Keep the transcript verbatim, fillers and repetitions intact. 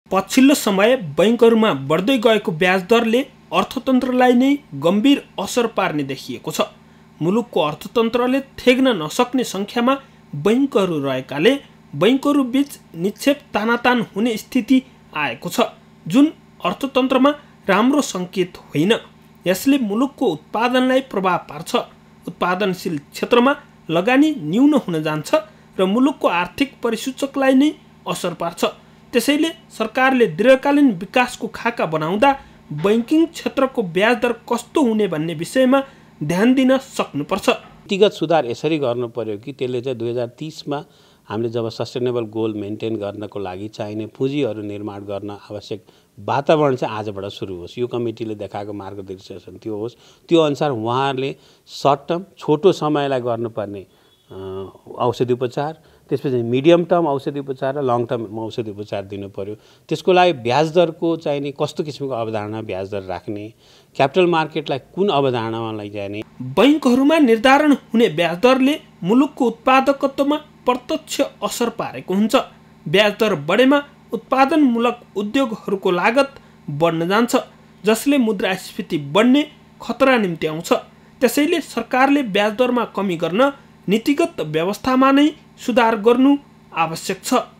पछिल्लो समय बैंकहरूमा बढ्दै गएको ब्याज दरले अर्थतन्त्रलाई नै गम्भीर असर पार्ने देखिएको छ। मुलुकको अर्थतन्त्रले थेग्न नसक्ने सङ्ख्यामा बैंकहरू रहेकाले बैंकहरू बीच निक्षेप तानातान हुने स्थिति आएको छ, जुन अर्थतन्त्रमा राम्रो सङ्केत होइन। यसले मुलुकको उत्पादनलाई प्रभाव पार्छ। उत्पादनशील क्षेत्रमा लगानी न्यून हुन जान्छ र मुलुकको आर्थिक परिसूचकलाई नै असर पार्छ। त्यसैले सरकारले दीर्घकालीन विकासको खाका बनाउँदा बैंकिङ क्षेत्रको ब्याज दर कस्तो हुने भन्ने विषयमा ध्यान दिन सक्नुपर्छ। नीतिगत सुधार यसरी गर्नु पर्यो कि त्यसले चाहिँ दुई हजार तीसमा हामीले जब सस्टेनेबल गोल मेन्टेन गर्नको लागि चाहिने पुँजीहरू निर्माण गर्न आवश्यक वातावरण चाहिँ आजबाट सुरु होस्। यो कमिटीले देखाएको मार्गदर्शन त्यो होस्। त्यो अनुसार उहाँहरूले सर्ट टर्म छोटो समयलाई गर्नुपर्ने औषधि उपचार, त्यसपछि मिडियम टर्म औषधि उपचार र लङ टर्म औषधि उपचार दिनु पर्यो। त्यसको लागि ब्याज दरको चाहिने कस्तो किसिमको अवधारणा ब्याज दर राख्ने, क्यापिटल मार्केटलाई कुन अवधारणामा लैजाने। बैंकहरूमा निर्धारण हुने ब्याज दरले मुलुकको उत्पादकत्वमा प्रत्यक्ष असर पारेको हुन्छ। ब्याज दर बढेमा उत्पादनमूलक उद्योगहरूको लागत बढ्न जान्छ, जसले मुद्रास्फीति बढ्ने खतरा निम्ति आउँछ। त्यसैले सरकारले ब्याज दरमा कमी गर्न नीतिगत व्यवस्थामा नै सुधार गर्नु आवश्यक छ।